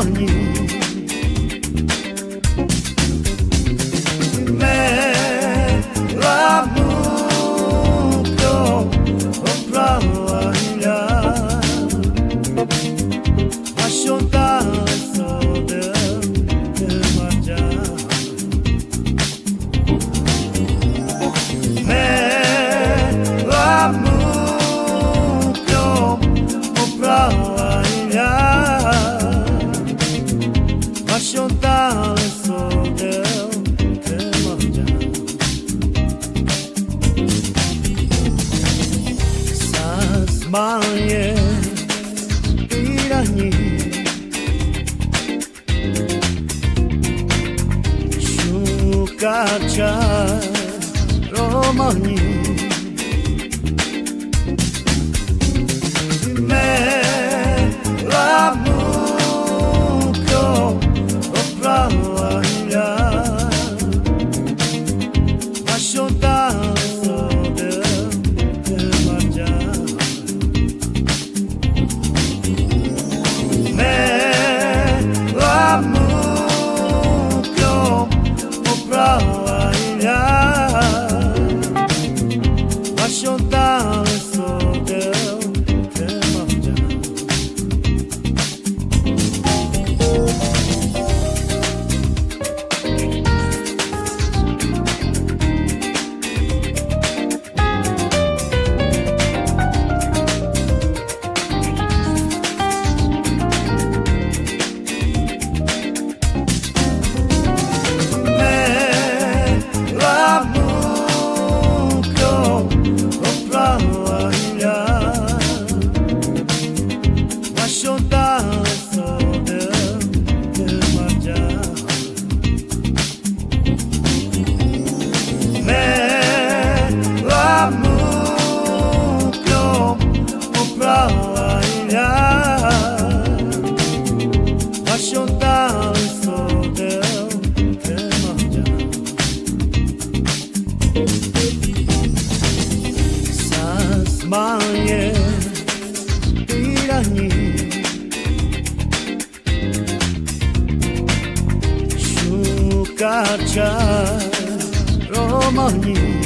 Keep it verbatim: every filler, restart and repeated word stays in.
romani. Merah muka opravanja, asyonta sode kemaja. Merah muka opravanja, asyonta sode kemaja. Sasmanje irani, shukacha romani. Merah muka opravanja, asyonta sode kemaja. Merah muka opravanja, asyonta sode kemaja. Merah muka opravanja, asyonta sode kemaja. Merah muka opravanja, asyonta sode kemaja. Sasmanje irani, shukacha romani.